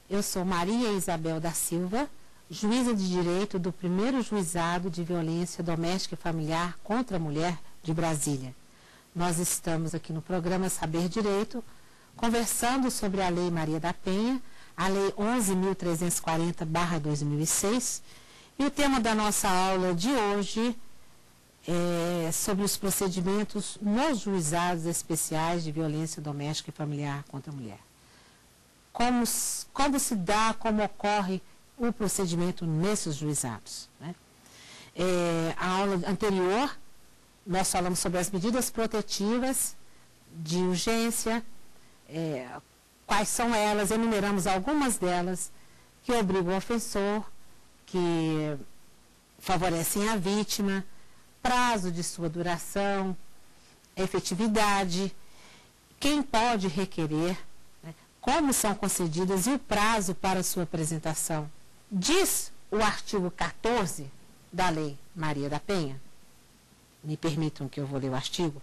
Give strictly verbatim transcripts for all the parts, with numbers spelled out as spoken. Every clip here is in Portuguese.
Eu sou Maria Isabel da Silva, juíza de direito do primeiro juizado de violência doméstica e familiar contra a mulher de Brasília. Nós estamos aqui no programa Saber Direito, conversando sobre a Lei Maria da Penha, a Lei onze mil trezentos e quarenta barra dois mil e seis, e o tema da nossa aula de hoje é sobre os procedimentos nos juizados especiais de violência doméstica e familiar contra a mulher. Como, como se dá, como ocorre o procedimento nesses juizados, né? É, a aula anterior, nós falamos sobre as medidas protetivas de urgência, é, quais são elas, enumeramos algumas delas que obrigam o ofensor, que favorecem a vítima, prazo de sua duração, efetividade, quem pode requerer, né, como são concedidas e o prazo para sua apresentação. Diz o artigo quatorze da Lei Maria da Penha, me permitam que eu vou ler o artigo,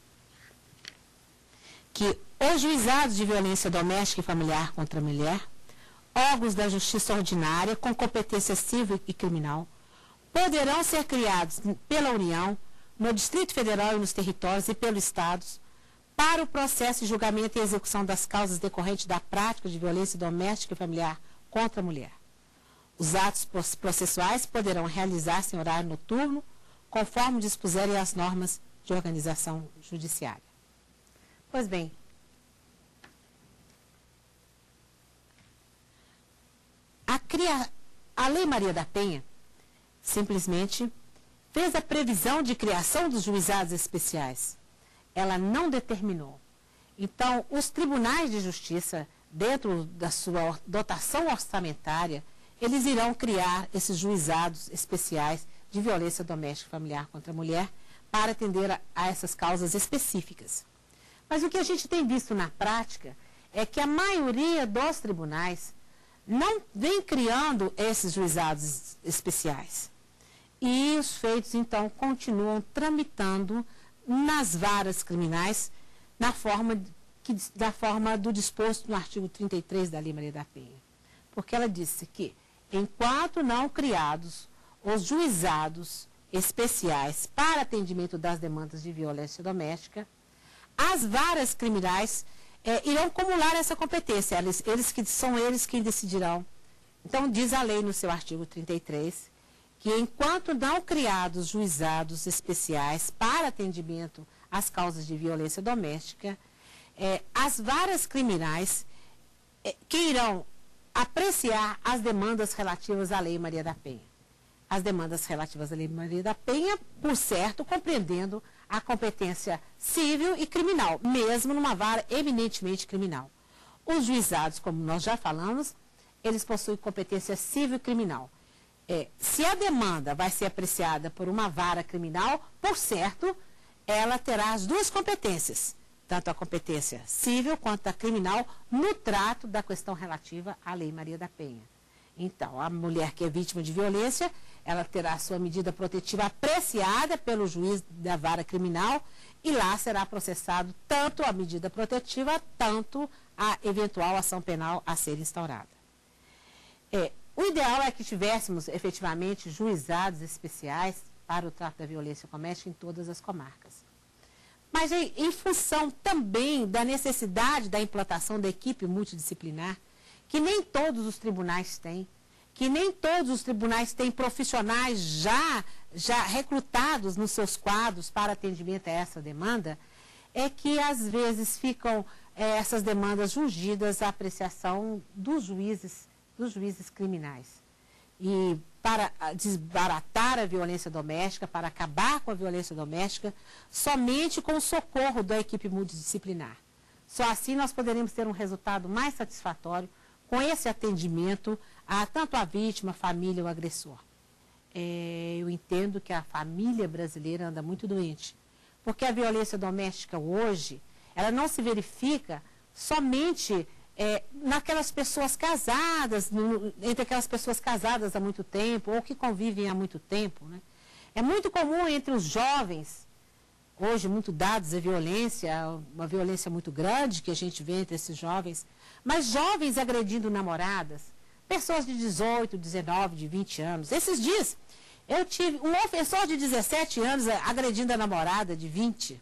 que os juizados de violência doméstica e familiar contra a mulher, órgãos da justiça ordinária com competência civil e criminal, poderão ser criados pela União, no Distrito Federal e nos territórios e pelos Estados, para o processo de julgamento e execução das causas decorrentes da prática de violência doméstica e familiar contra a mulher. Os atos processuais poderão realizar-se em horário noturno, conforme dispuserem as normas de organização judiciária. Pois bem, a, cria... a Lei Maria da Penha simplesmente fez a previsão de criação dos juizados especiais. Ela não determinou. Então, os tribunais de justiça, dentro da sua dotação orçamentária, eles irão criar esses juizados especiais de violência doméstica e familiar contra a mulher para atender a, a essas causas específicas. Mas o que a gente tem visto na prática é que a maioria dos tribunais não vem criando esses juizados especiais. E os feitos, então, continuam tramitando nas varas criminais na forma, que, da forma do disposto no artigo trinta e três da Lei Maria da Penha. Porque ela disse que, enquanto não criados os juizados especiais para atendimento das demandas de violência doméstica, as varas criminais é, irão acumular essa competência, eles, eles que, são eles que decidirão. Então, diz a lei no seu artigo trinta e três, que enquanto não criados juizados especiais para atendimento às causas de violência doméstica, é, as varas criminais é, que irão apreciar as demandas relativas à Lei Maria da Penha. As demandas relativas à Lei Maria da Penha, por certo, compreendendo a competência civil e criminal, mesmo numa vara eminentemente criminal. Os juizados, como nós já falamos, eles possuem competência civil e criminal. É, se a demanda vai ser apreciada por uma vara criminal, por certo, ela terá as duas competências, tanto a competência civil quanto a criminal, no trato da questão relativa à Lei Maria da Penha. Então, a mulher que é vítima de violência, ela terá a sua medida protetiva apreciada pelo juiz da vara criminal e lá será processado tanto a medida protetiva, tanto a eventual ação penal a ser instaurada. É, o ideal é que tivéssemos efetivamente juizados especiais para o trato da violência doméstica em todas as comarcas. Mas em, em função também da necessidade da implantação da equipe multidisciplinar, que nem todos os tribunais têm, que nem todos os tribunais têm profissionais já, já recrutados nos seus quadros para atendimento a essa demanda, é que às vezes ficam é, essas demandas jungidas à apreciação dos juízes, dos juízes criminais. E para desbaratar a violência doméstica, para acabar com a violência doméstica, somente com o socorro da equipe multidisciplinar. Só assim nós poderemos ter um resultado mais satisfatório com esse atendimento a tanto a vítima, a família ou o agressor. É, eu entendo que a família brasileira anda muito doente, porque a violência doméstica hoje, ela não se verifica somente é, naquelas pessoas casadas, no, entre aquelas pessoas casadas há muito tempo ou que convivem há muito tempo, né? É muito comum entre os jovens hoje muito dados à violência, uma violência muito grande que a gente vê entre esses jovens, mas jovens agredindo namoradas, pessoas de dezoito, dezenove, de vinte anos. Esses dias, eu tive um ofensor de dezessete anos agredindo a namorada de vinte.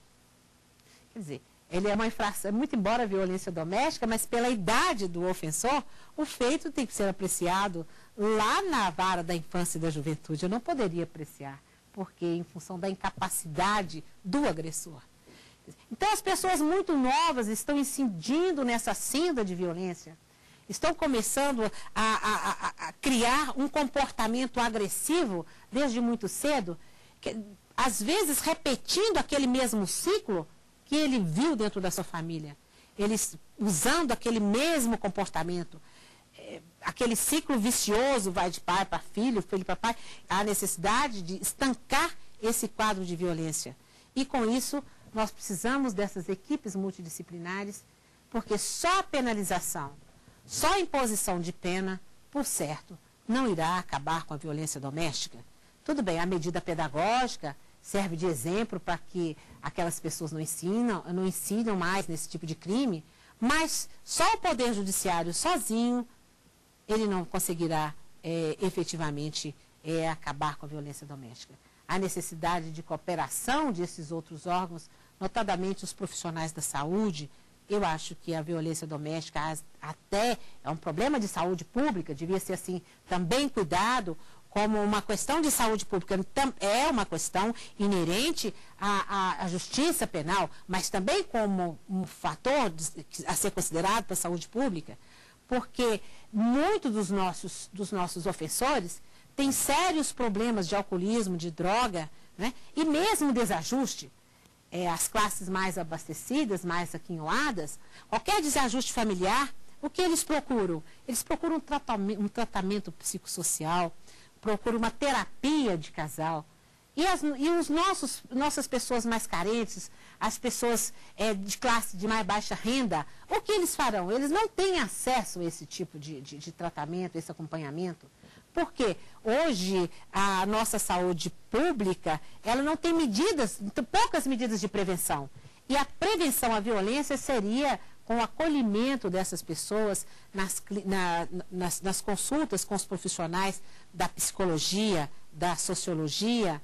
Quer dizer, ele é uma infração, muito embora a violência doméstica, mas pela idade do ofensor, o feito tem que ser apreciado lá na vara da infância e da juventude. Eu não poderia apreciar, porque em função da incapacidade do agressor. Então, as pessoas muito novas estão incidindo nessa senda de violência, estão começando a, a, a, a criar um comportamento agressivo desde muito cedo, que, às vezes repetindo aquele mesmo ciclo que ele viu dentro da sua família, eles usando aquele mesmo comportamento, é, aquele ciclo vicioso, vai de pai para filho, filho para pai, a necessidade de estancar esse quadro de violência. E com isso, nós precisamos dessas equipes multidisciplinares, porque só a penalização, só a imposição de pena, por certo, não irá acabar com a violência doméstica. Tudo bem, a medida pedagógica serve de exemplo para que aquelas pessoas não ensinam, não ensinam mais nesse tipo de crime, mas só o Poder Judiciário sozinho, ele não conseguirá é, efetivamente é, acabar com a violência doméstica. A necessidade de cooperação desses outros órgãos, notadamente os profissionais da saúde. Eu acho que a violência doméstica até é um problema de saúde pública, devia ser assim também cuidado como uma questão de saúde pública, é uma questão inerente à, à, à justiça penal, mas também como um fator a ser considerado para a saúde pública, porque muitos dos nossos, dos nossos ofensores têm sérios problemas de alcoolismo, de droga, né? E mesmo desajuste. É, as classes mais abastecidas, mais aquinhoadas, qualquer desajuste familiar, o que eles procuram? Eles procuram um tratamento, um tratamento psicossocial, procuram uma terapia de casal. E, as, e os nossos, nossas pessoas mais carentes, as pessoas é, de classe de mais baixa renda, o que eles farão? Eles não têm acesso a esse tipo de, de, de tratamento, esse acompanhamento. Porque hoje a nossa saúde pública, ela não tem medidas, poucas medidas de prevenção. E a prevenção à violência seria com o acolhimento dessas pessoas nas, na, nas, nas consultas com os profissionais da psicologia, da sociologia.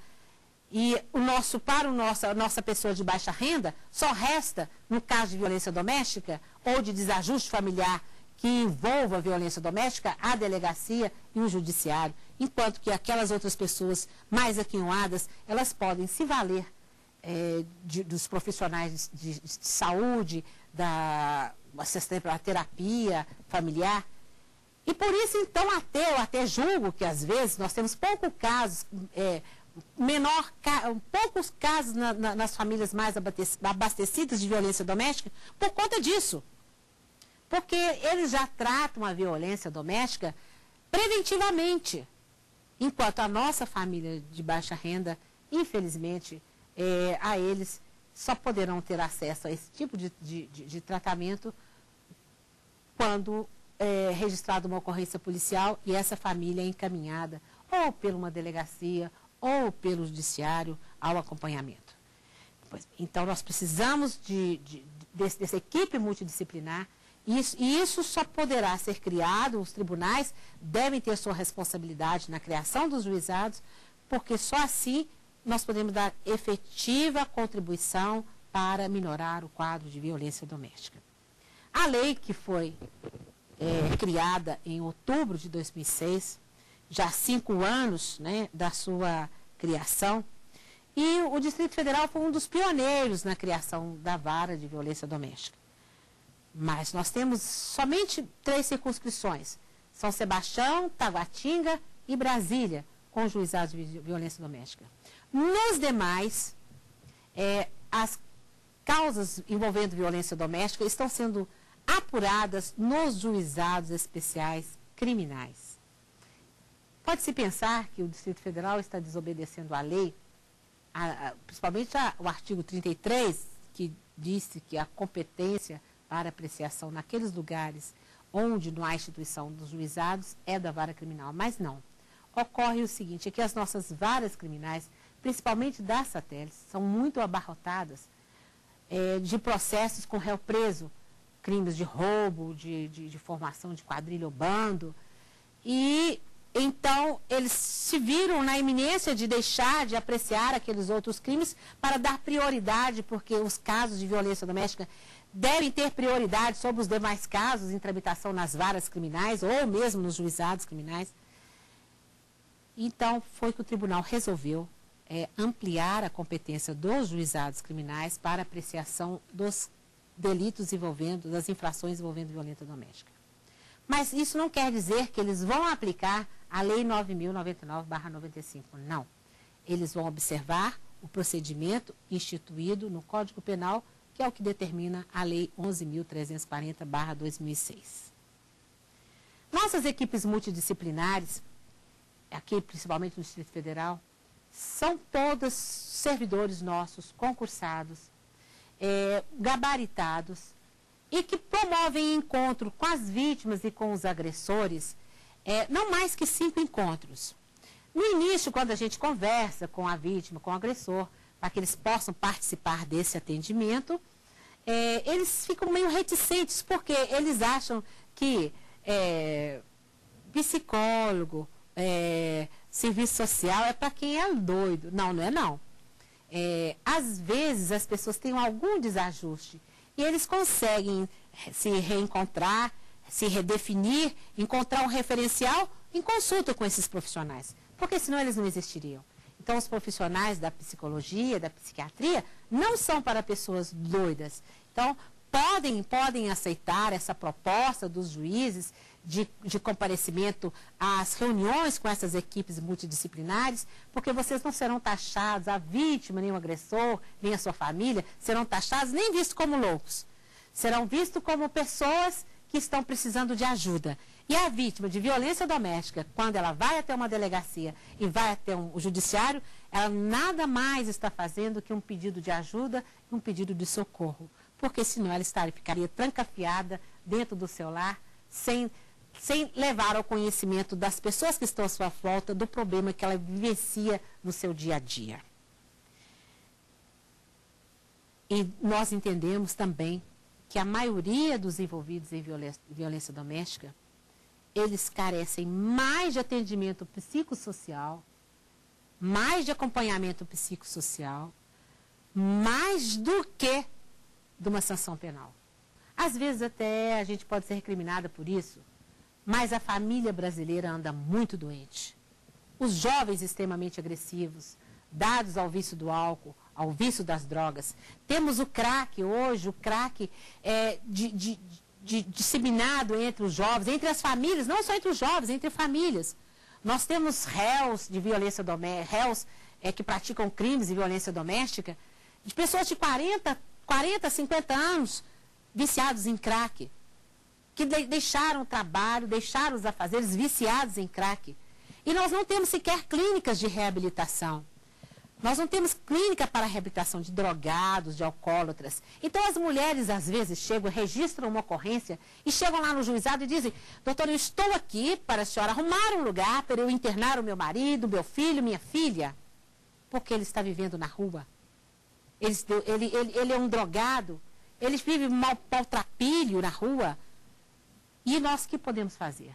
E o nosso, para o nosso, a nossa pessoa de baixa renda, só resta, no caso de violência doméstica ou de desajuste familiar, que envolva a violência doméstica, a delegacia e o judiciário, enquanto que aquelas outras pessoas mais aquinhoadas, elas podem se valer é, de, dos profissionais de, de, de saúde, da assistência à terapia familiar. E por isso, então, até, eu até julgo que, às vezes, nós temos poucos casos, é, menor, poucos casos na, na, nas famílias mais abastecidas de violência doméstica por conta disso. Porque eles já tratam a violência doméstica preventivamente, enquanto a nossa família de baixa renda, infelizmente, é, a eles só poderão ter acesso a esse tipo de, de, de, de tratamento quando é registrada uma ocorrência policial e essa família é encaminhada ou por uma delegacia ou pelo judiciário ao acompanhamento. Então, nós precisamos de, de, desse, dessa equipe multidisciplinar. Isso, e isso só poderá ser criado, os tribunais devem ter sua responsabilidade na criação dos juizados, porque só assim nós podemos dar efetiva contribuição para minorar o quadro de violência doméstica. A lei que foi é, criada em outubro de dois mil e seis, já há cinco anos, né, da sua criação, e o Distrito Federal foi um dos pioneiros na criação da vara de violência doméstica. Mas nós temos somente três circunscrições, São Sebastião, Taguatinga e Brasília, com juizados de violência doméstica. Nos demais, é, as causas envolvendo violência doméstica estão sendo apuradas nos juizados especiais criminais. Pode-se pensar que o Distrito Federal está desobedecendo a lei, a, a, principalmente a, o artigo trinta e três, que disse que a competência para apreciação naqueles lugares onde não há instituição dos juizados é da vara criminal, mas não. Ocorre o seguinte, é que as nossas varas criminais principalmente das satélites, são muito abarrotadas é, de processos com réu preso, crimes de roubo, de, de, de formação de quadrilha ou bando. E então eles se viram na iminência de deixar de apreciar aqueles outros crimes para dar prioridade, porque os casos de violência doméstica devem ter prioridade sobre os demais casos em tramitação nas varas criminais ou mesmo nos juizados criminais. Então, foi que o tribunal resolveu é, ampliar a competência dos juizados criminais para apreciação dos delitos envolvendo, das infrações envolvendo violência doméstica. Mas isso não quer dizer que eles vão aplicar a Lei nove mil e noventa e nove barra noventa e cinco, não. Eles vão observar o procedimento instituído no Código Penal, que é o que determina a Lei onze mil trezentos e quarenta barra dois mil e seis. Nossas equipes multidisciplinares, aqui principalmente no Distrito Federal, são todas servidores nossos, concursados, é, gabaritados, e que promovem encontro com as vítimas e com os agressores, é, não mais que cinco encontros. No início, quando a gente conversa com a vítima, com o agressor, para que eles possam participar desse atendimento, é, eles ficam meio reticentes, porque eles acham que é, psicólogo, é, serviço social é para quem é doido. Não, não é não. É, às vezes as pessoas têm algum desajuste e eles conseguem se reencontrar, se redefinir, encontrar um referencial em consulta com esses profissionais, porque senão eles não existiriam. Então, os profissionais da psicologia, da psiquiatria, não são para pessoas doidas. Então, podem, podem aceitar essa proposta dos juízes de, de comparecimento às reuniões com essas equipes multidisciplinares, porque vocês não serão taxados, a vítima, nem o agressor, nem a sua família, serão taxados nem vistos como loucos. Serão vistos como pessoas que estão precisando de ajuda. E a vítima de violência doméstica, quando ela vai até uma delegacia e vai até um, o judiciário, ela nada mais está fazendo que um pedido de ajuda e um pedido de socorro. Porque senão ela estaria, ficaria trancafiada dentro do seu lar, sem, sem levar ao conhecimento das pessoas que estão à sua volta do problema que ela vivencia no seu dia a dia. E nós entendemos também que a maioria dos envolvidos em violência, violência doméstica, eles carecem mais de atendimento psicossocial, mais de acompanhamento psicossocial, mais do que de uma sanção penal. Às vezes até a gente pode ser recriminada por isso, mas a família brasileira anda muito doente. Os jovens extremamente agressivos, dados ao vício do álcool, ao vício das drogas. Temos o crack hoje, o crack é, de, de, de, disseminado entre os jovens, entre as famílias, não só entre os jovens, entre famílias. Nós temos réus de violência doméstica, réus é, que praticam crimes de violência doméstica, de pessoas de quarenta, cinquenta anos viciados em crack, que de, deixaram o trabalho, deixaram os afazeres viciados em crack. E nós não temos sequer clínicas de reabilitação. Nós não temos clínica para reabilitação de drogados, de alcoólatras. Então, as mulheres, às vezes, chegam, registram uma ocorrência e chegam lá no juizado e dizem: doutor, eu estou aqui para a senhora arrumar um lugar para eu internar o meu marido, meu filho, minha filha, porque ele está vivendo na rua. Ele, ele, ele, ele é um drogado, ele vive mal, maltrapilho na rua. E nós, o que podemos fazer?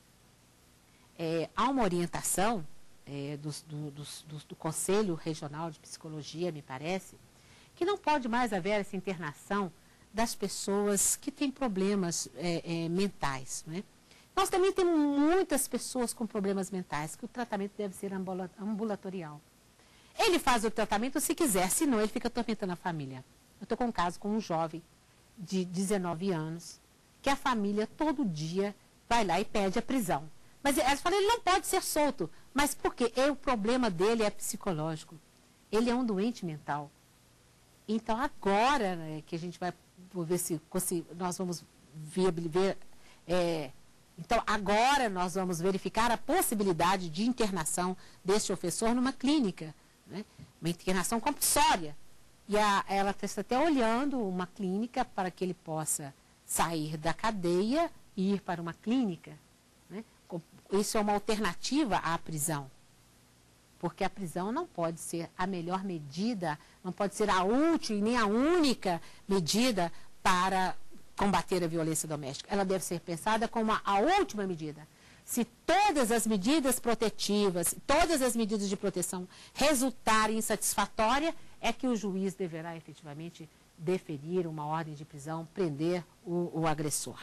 É, há uma orientação É, do, do, do, do, do Conselho Regional de Psicologia, me parece, que não pode mais haver essa internação das pessoas que têm problemas é, é, mentais. Né? Nós também temos muitas pessoas com problemas mentais, que o tratamento deve ser ambulatorial. Ele faz o tratamento se quiser, senão ele fica atormentando a família. Eu estou com um caso com um jovem de dezenove anos, que a família todo dia vai lá e pede a prisão. Mas elas falam, ele não pode ser solto. Mas por quê? É, o problema dele é psicológico. Ele é um doente mental. Então, agora, né, que a gente vai ver se, se nós vamos ver, ver é, então, agora nós vamos verificar a possibilidade de internação deste ofensor numa clínica, né, uma internação compulsória. E a, ela está até olhando uma clínica para que ele possa sair da cadeia e ir para uma clínica. Né? Isso é uma alternativa à prisão. porque a prisão não pode ser a melhor medida, não pode ser a última e nem a única medida para combater a violência doméstica. Ela deve ser pensada como a, a última medida. Se todas as medidas protetivas, todas as medidas de proteção resultarem insatisfatórias, é que o juiz deverá efetivamente deferir uma ordem de prisão, prender o, o agressor.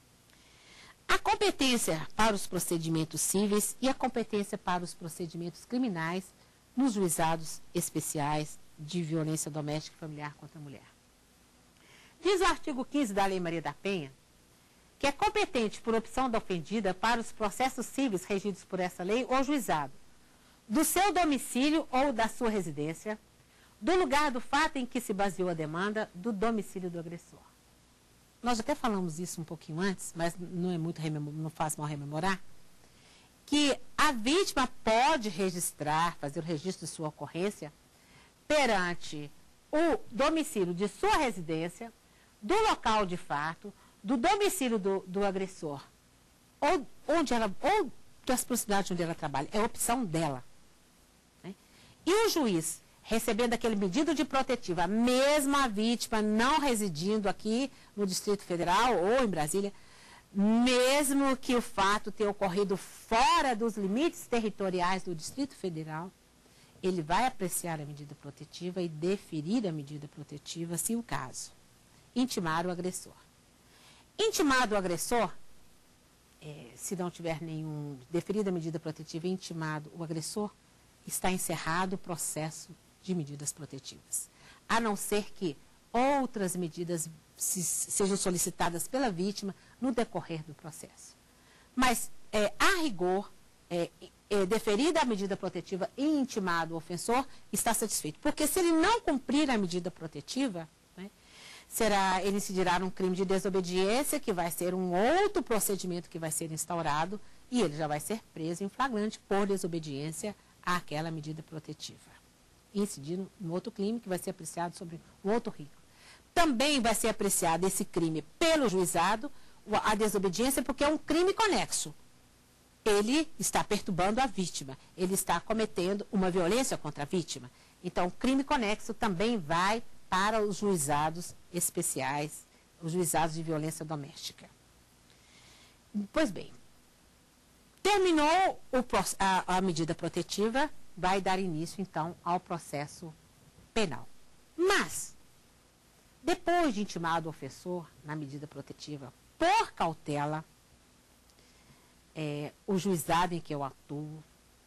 A competência para os procedimentos cíveis e a competência para os procedimentos criminais nos juizados especiais de violência doméstica e familiar contra a mulher. Diz o artigo quinze da Lei Maria da Penha que é competente por opção da ofendida para os processos cíveis regidos por essa lei o juizado do seu domicílio ou da sua residência, do lugar do fato em que se baseou a demanda, do domicílio do agressor. Nós até falamos isso um pouquinho antes, mas não é muito não faz mal rememorar, que a vítima pode registrar, fazer o registro de sua ocorrência perante o domicílio de sua residência, do local de fato, do domicílio do, do agressor, ou, onde ela, ou das proximidades onde ela trabalha. É a opção dela. Né? E o juiz, recebendo aquele pedido de protetiva, mesmo a vítima não residindo aqui no Distrito Federal ou em Brasília, mesmo que o fato tenha ocorrido fora dos limites territoriais do Distrito Federal, ele vai apreciar a medida protetiva e deferir a medida protetiva, se o caso. Intimar o agressor. Intimado o agressor, é, se não tiver nenhum, deferida a medida protetiva e intimado o agressor, está encerrado o processo de medidas protetivas. A não ser que outras medidas se, sejam solicitadas pela vítima no decorrer do processo. Mas, é, a rigor, é, é, deferida a medida protetiva e intimado o ofensor, está satisfeito. Porque se ele não cumprir a medida protetiva, será, ele incidirá num crime de desobediência, que vai ser um outro procedimento que vai ser instaurado, e ele já vai ser preso em flagrante por desobediência àquela medida protetiva. Incidir num outro crime que vai ser apreciado sobre um outro risco. Também vai ser apreciado esse crime pelo juizado, a desobediência, porque é um crime conexo. Ele está perturbando a vítima, ele está cometendo uma violência contra a vítima. Então, o crime conexo também vai para os juizados especiais, os juizados de violência doméstica. Pois bem, terminou o, a, a medida protetiva, vai dar início, então, ao processo penal. Mas, depois de intimado o ofensor na medida protetiva por cautela, é, o juizado em que eu atuo,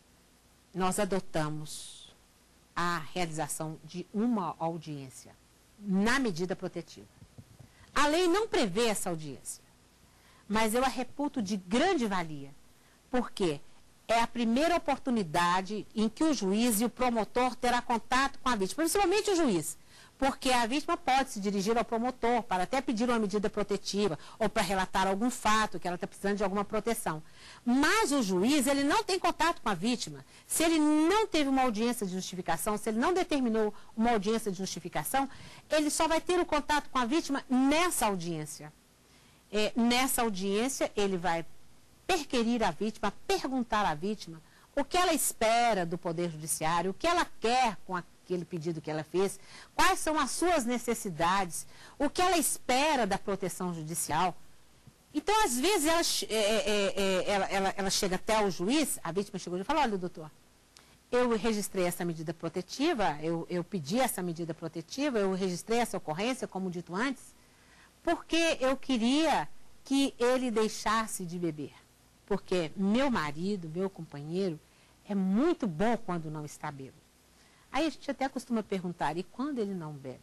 nós adotamos a realização de uma audiência na medida protetiva. A lei não prevê essa audiência, mas eu a reputo de grande valia, porque é a primeira oportunidade em que o juiz e o promotor terá contato com a vítima, principalmente o juiz, porque a vítima pode se dirigir ao promotor para até pedir uma medida protetiva ou para relatar algum fato que ela está precisando de alguma proteção. Mas o juiz, ele não tem contato com a vítima. Se ele não teve uma audiência de justificação, se ele não determinou uma audiência de justificação, ele só vai ter o contato com a vítima nessa audiência. É, nessa audiência, ele vai perquerir a vítima, perguntar à vítima o que ela espera do Poder Judiciário, o que ela quer com aquele pedido que ela fez, quais são as suas necessidades, o que ela espera da proteção judicial. Então, às vezes, ela, é, é, é, ela, ela, ela chega até o juiz, a vítima chegou e falou, olha, doutor, eu registrei essa medida protetiva, eu, eu pedi essa medida protetiva, eu registrei essa ocorrência, como dito antes, porque eu queria que ele deixasse de beber. Porque meu marido, meu companheiro, é muito bom quando não está bêbado. Aí a gente até costuma perguntar, e quando ele não bebe?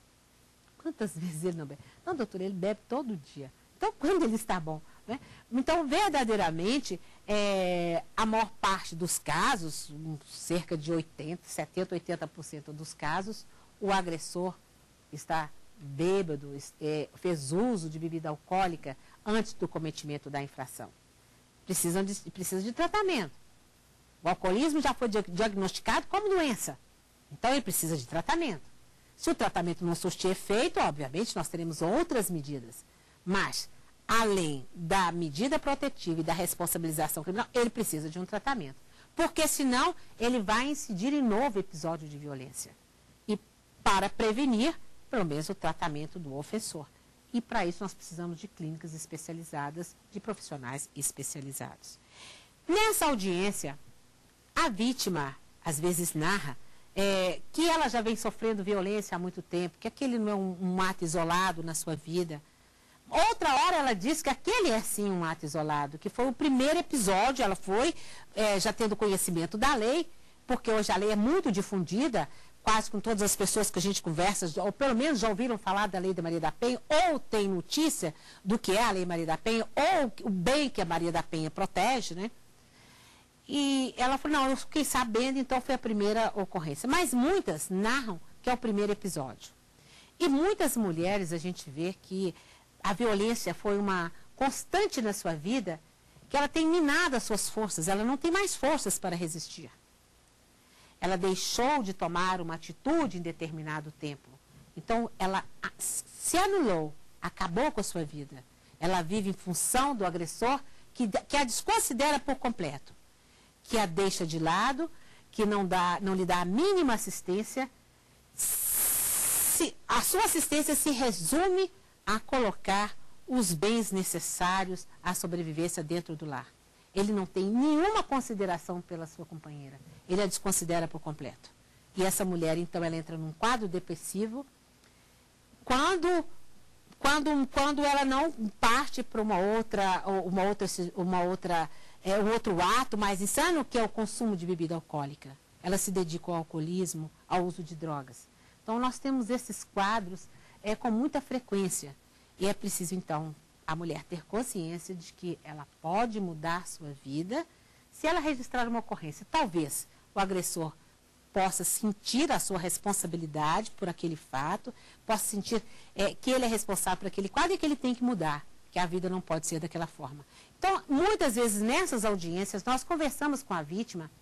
Quantas vezes ele não bebe? Não, doutor, ele bebe todo dia. Então, quando ele está bom? Né? Então, verdadeiramente, é, a maior parte dos casos, cerca de oitenta, setenta, oitenta por cento dos casos, o agressor está bêbado, é, fez uso de bebida alcoólica antes do cometimento da infração. Precisam de, precisa de tratamento. O alcoolismo já foi diagnosticado como doença. Então, ele precisa de tratamento. Se o tratamento não surtir efeito, obviamente, nós teremos outras medidas. Mas, além da medida protetiva e da responsabilização criminal, ele precisa de um tratamento. porque senão ele vai incidir em novo episódio de violência. E para prevenir, pelo menos o tratamento do ofensor. E para isso nós precisamos de clínicas especializadas, de profissionais especializados. Nessa audiência, a vítima às vezes narra é, que ela já vem sofrendo violência há muito tempo, que aquele não é um, um ato isolado na sua vida. Outra hora ela diz que aquele é sim um ato isolado, que foi o primeiro episódio, ela foi é, já tendo conhecimento da lei, porque hoje a lei é muito difundida, quase com todas as pessoas que a gente conversa, ou pelo menos já ouviram falar da Lei da Maria da Penha, ou tem notícia do que é a Lei Maria da Penha, ou o bem que a Maria da Penha protege, né? E ela falou, não, eu fiquei sabendo, então foi a primeira ocorrência. Mas muitas narram que é o primeiro episódio. E muitas mulheres, a gente vê que a violência foi uma constante na sua vida, que ela tem minado as suas forças, ela não tem mais forças para resistir. Ela deixou de tomar uma atitude em determinado tempo. Então, ela se anulou, acabou com a sua vida. Ela vive em função do agressor que, que a desconsidera por completo, que a deixa de lado, que não, dá, não lhe dá a mínima assistência. Se, a sua assistência se resume a colocar os bens necessários à sobrevivência dentro do lar. Ele não tem nenhuma consideração pela sua companheira. Ele a desconsidera por completo. E essa mulher, então, ela entra num quadro depressivo quando, quando, quando ela não parte para uma outra, uma outra, uma outra, é, um outro ato mais insano, que é o consumo de bebida alcoólica. Ela se dedica ao alcoolismo, ao uso de drogas. Então, nós temos esses quadros é, com muita frequência. E é preciso, então, a mulher ter consciência de que ela pode mudar sua vida se ela registrar uma ocorrência. Talvez o agressor possa sentir a sua responsabilidade por aquele fato, possa sentir é, que ele é responsável por aquele quadro e que ele tem que mudar, que a vida não pode ser daquela forma. Então, muitas vezes nessas audiências, nós conversamos com a vítima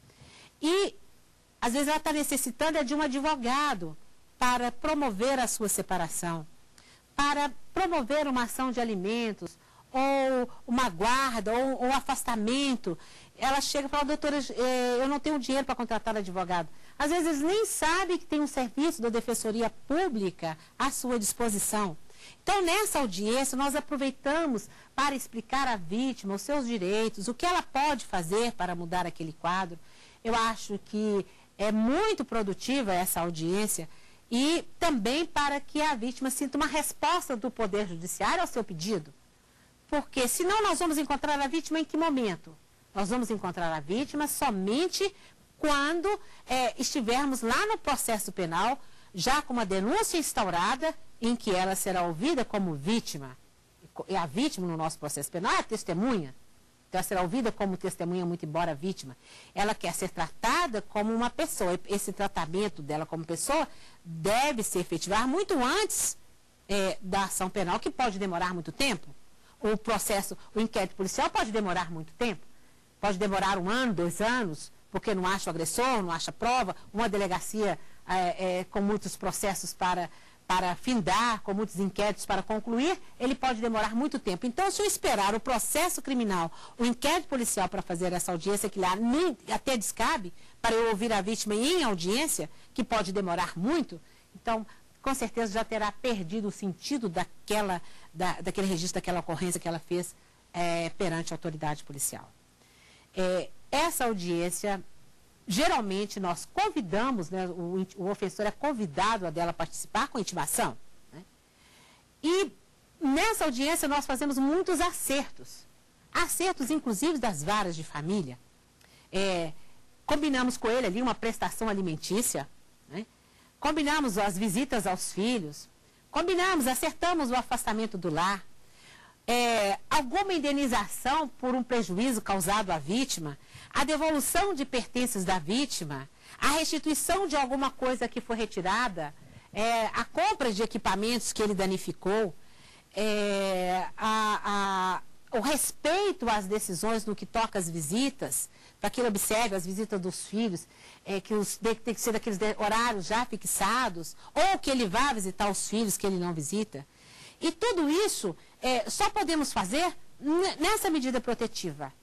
e, às vezes, ela está necessitando é de um advogado para promover a sua separação, para promover uma ação de alimentos, ou uma guarda, ou um afastamento. Ela chega e fala, doutora, eu não tenho dinheiro para contratar advogado. Às vezes eles nem sabem que tem um serviço da Defensoria Pública à sua disposição. Então, nessa audiência, nós aproveitamos para explicar à vítima os seus direitos, o que ela pode fazer para mudar aquele quadro. Eu acho que é muito produtiva essa audiência, e também para que a vítima sinta uma resposta do Poder Judiciário ao seu pedido. Porque senão nós vamos encontrar a vítima em que momento? Nós vamos encontrar a vítima somente quando é, estivermos lá no processo penal, já com uma denúncia instaurada, em que ela será ouvida como vítima. E a vítima no nosso processo penal é a testemunha. Então, ela será ouvida como testemunha, muito embora vítima. Ela quer ser tratada como uma pessoa. Esse tratamento dela como pessoa deve se efetivar muito antes é, da ação penal, que pode demorar muito tempo. O processo, o inquérito policial pode demorar muito tempo. Pode demorar um ano, dois anos, porque não acha o agressor, não acha prova. Uma delegacia é, é, com muitos processos para... para findar, com muitos inquéritos para concluir, ele pode demorar muito tempo. Então, se eu esperar o processo criminal, o inquérito policial para fazer essa audiência, que lá nem até descabe, para eu ouvir a vítima em audiência, que pode demorar muito, então, com certeza já terá perdido o sentido daquela, da, daquele registro, daquela ocorrência que ela fez é, perante a autoridade policial. É, essa audiência... Geralmente, nós convidamos, né, o, o ofensor é convidado a dela participar com intimação. Né? E nessa audiência nós fazemos muitos acertos. Acertos, inclusive, das varas de família. É, combinamos com ele ali uma prestação alimentícia. Né? Combinamos as visitas aos filhos. Combinamos, acertamos o afastamento do lar. É, alguma indenização por um prejuízo causado à vítima, a devolução de pertences da vítima, a restituição de alguma coisa que foi retirada, é, a compra de equipamentos que ele danificou, é, a, a, o respeito às decisões no que toca às visitas, para que ele observe as visitas dos filhos, é, que os, tem que ser daqueles horários já fixados, ou que ele vá visitar os filhos que ele não visita. E tudo isso é, só podemos fazer nessa medida protetiva.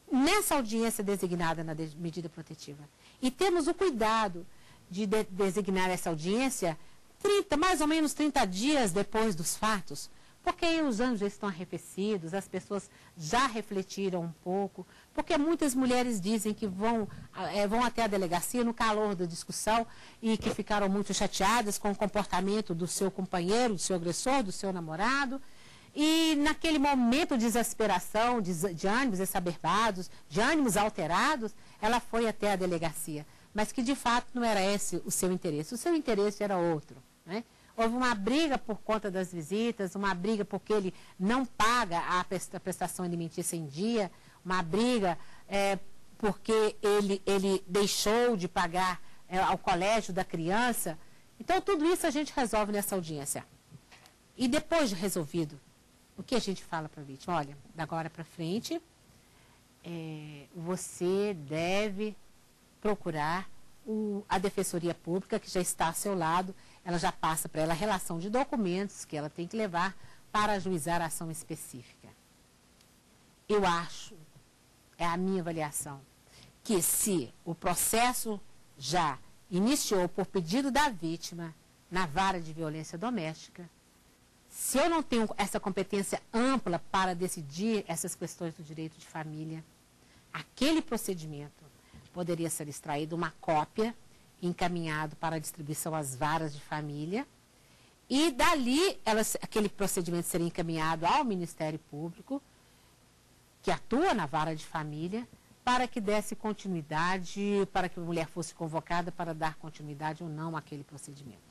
nessa audiência designada na de, medida protetiva. E temos o cuidado de, de designar essa audiência trinta, mais ou menos trinta dias depois dos fatos, porque aí os ânimos já estão arrefecidos, as pessoas já refletiram um pouco, porque muitas mulheres dizem que vão, é, vão até a delegacia no calor da discussão e que ficaram muito chateadas com o comportamento do seu companheiro, do seu agressor, do seu namorado. E naquele momento de desesperação, de, de ânimos exacerbados, de ânimos alterados, ela foi até a delegacia. Mas que de fato não era esse o seu interesse. O seu interesse era outro, né? Houve uma briga por conta das visitas, uma briga porque ele não paga a prestação alimentícia em dia, uma briga é, porque ele, ele deixou de pagar é, ao colégio da criança. Então, tudo isso a gente resolve nessa audiência. E depois de resolvido, o que a gente fala para a vítima? Olha, da agora para frente, é, você deve procurar o, a Defensoria Pública, que já está ao seu lado. Ela já passa para ela a relação de documentos que ela tem que levar para ajuizar a ação específica. Eu acho, é a minha avaliação, que se o processo já iniciou por pedido da vítima na vara de violência doméstica, se eu não tenho essa competência ampla para decidir essas questões do direito de família, aquele procedimento poderia ser extraído uma cópia, encaminhado para a distribuição às varas de família, e dali elas, aquele procedimento seria encaminhado ao Ministério Público, que atua na vara de família, para que desse continuidade, para que a mulher fosse convocada para dar continuidade ou não àquele procedimento.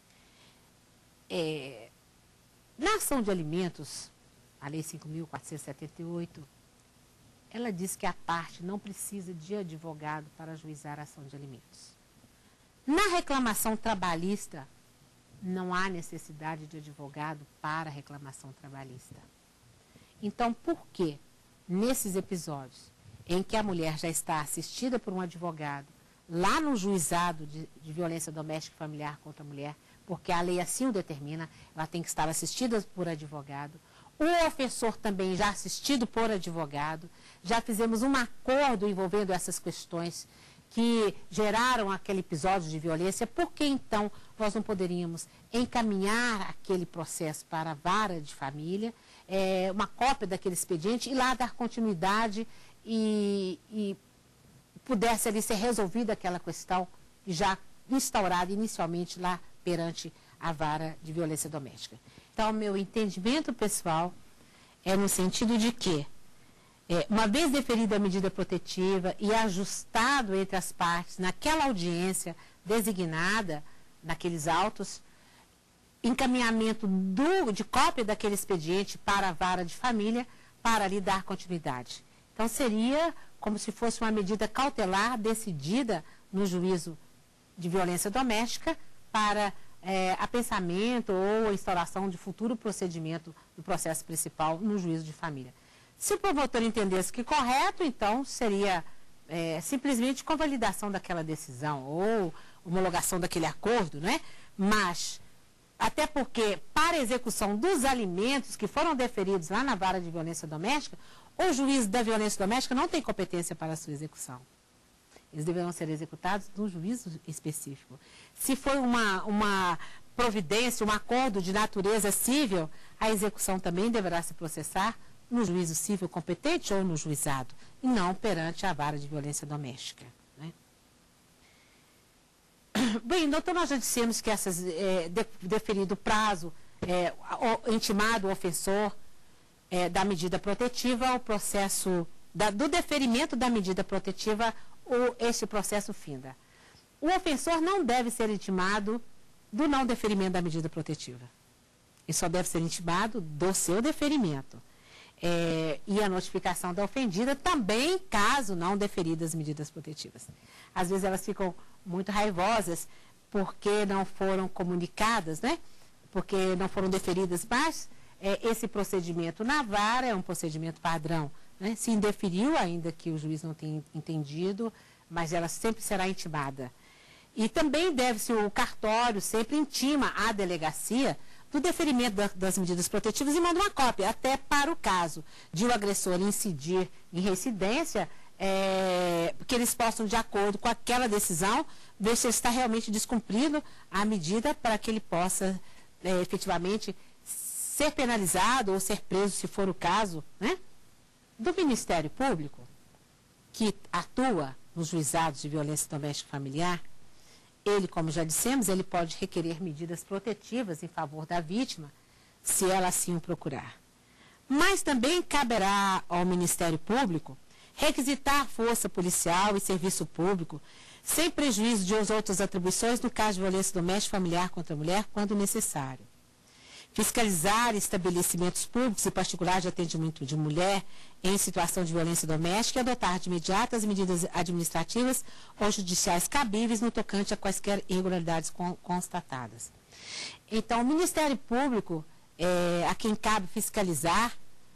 É, na ação de alimentos, a Lei cinco mil quatrocentos e setenta e oito, ela diz que a parte não precisa de advogado para ajuizar a ação de alimentos. Na reclamação trabalhista, não há necessidade de advogado para reclamação trabalhista. Então, por que, nesses episódios em que a mulher já está assistida por um advogado, lá no juizado de, de violência doméstica e familiar contra a mulher, porque a lei assim o determina, ela tem que estar assistida por advogado, o ofensor também já assistido por advogado, já fizemos um acordo envolvendo essas questões que geraram aquele episódio de violência, por que então nós não poderíamos encaminhar aquele processo para a vara de família, é, uma cópia daquele expediente e lá dar continuidade e, e pudesse ali ser resolvida aquela questão já instaurada inicialmente lá perante a vara de violência doméstica. Então, meu entendimento pessoal é no sentido de que, É, uma vez deferida a medida protetiva e ajustado entre as partes naquela audiência designada, naqueles autos, encaminhamento do, de cópia daquele expediente para a vara de família para lhe dar continuidade. Então, seria como se fosse uma medida cautelar decidida no juízo de violência doméstica para é, apensamento ou a instauração de futuro procedimento do processo principal no juízo de família. Se o promotor entendesse que correto, então seria é, simplesmente convalidação daquela decisão ou homologação daquele acordo, né? Mas, até porque para a execução dos alimentos que foram deferidos lá na vara de violência doméstica, o juiz da violência doméstica não tem competência para a sua execução. Eles deverão ser executados no juízo específico. Se for uma, uma providência, um acordo de natureza civil, a execução também deverá se processar no juízo civil competente ou no juizado, e não perante a vara de violência doméstica. Né? Bem, doutor, nós já dissemos que essas, é, de, deferido o prazo, é, o, intimado o ofensor é, da medida protetiva, o processo da, do deferimento da medida protetiva, o, este processo finda. O ofensor não deve ser intimado do não deferimento da medida protetiva. Ele só deve ser intimado do seu deferimento. É, e a notificação da ofendida também, caso não deferidas as medidas protetivas. Às vezes elas ficam muito raivosas porque não foram comunicadas, né? Porque não foram deferidas, mas é, esse procedimento na vara é um procedimento padrão. Né? Se indeferiu, ainda que o juiz não tenha entendido, mas ela sempre será intimada. E também deve-se, o cartório sempre intima a delegacia do deferimento da, das medidas protetivas e manda uma cópia, até para o caso de o agressor incidir em reincidência, é, que eles possam, de acordo com aquela decisão, ver se ele está realmente descumprindo a medida para que ele possa é, efetivamente ser penalizado ou ser preso, se for o caso, né? Do Ministério Público, que atua nos juizados de violência doméstica e familiar, ele, como já dissemos, ele pode requerer medidas protetivas em favor da vítima, se ela assim o procurar. Mas também caberá ao Ministério Público requisitar força policial e serviço público, sem prejuízo de outras atribuições no caso de violência doméstica e familiar contra a mulher, quando necessário. Fiscalizar estabelecimentos públicos e particulares de atendimento de mulher em situação de violência doméstica e adotar de imediato as medidas administrativas ou judiciais cabíveis no tocante a quaisquer irregularidades con constatadas. Então, o Ministério Público, é, a quem cabe fiscalizar